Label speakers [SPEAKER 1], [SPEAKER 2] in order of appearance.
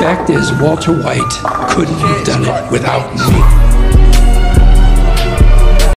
[SPEAKER 1] fact is, Walter White couldn't have done it without me.